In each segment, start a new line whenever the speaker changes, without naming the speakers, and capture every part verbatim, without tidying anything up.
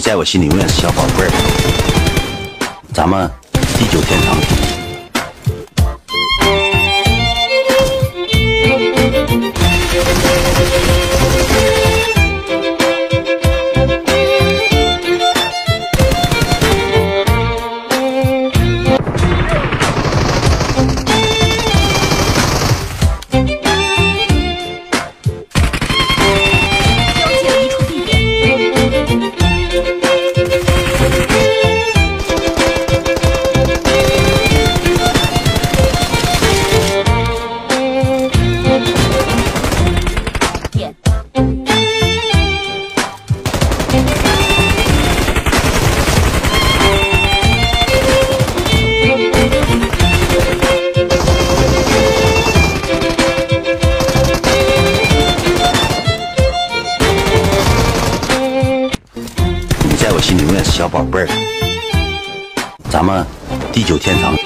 你在我心里永远是小宝贝儿，咱们地久天长。在我心里永远是小宝贝儿，咱们地久天长。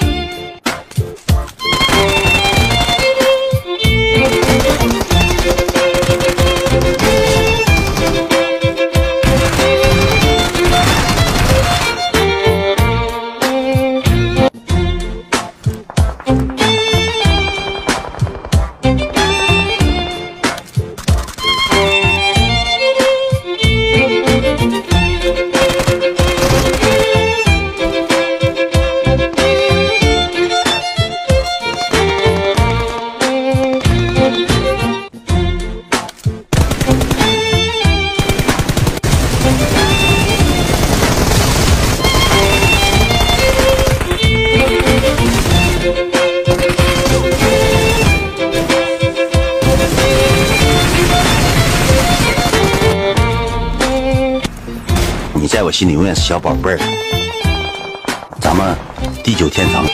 你在我心里永远是小宝贝儿，咱们地久天长。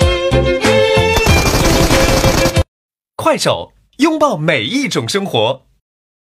快手，拥抱每一种生活。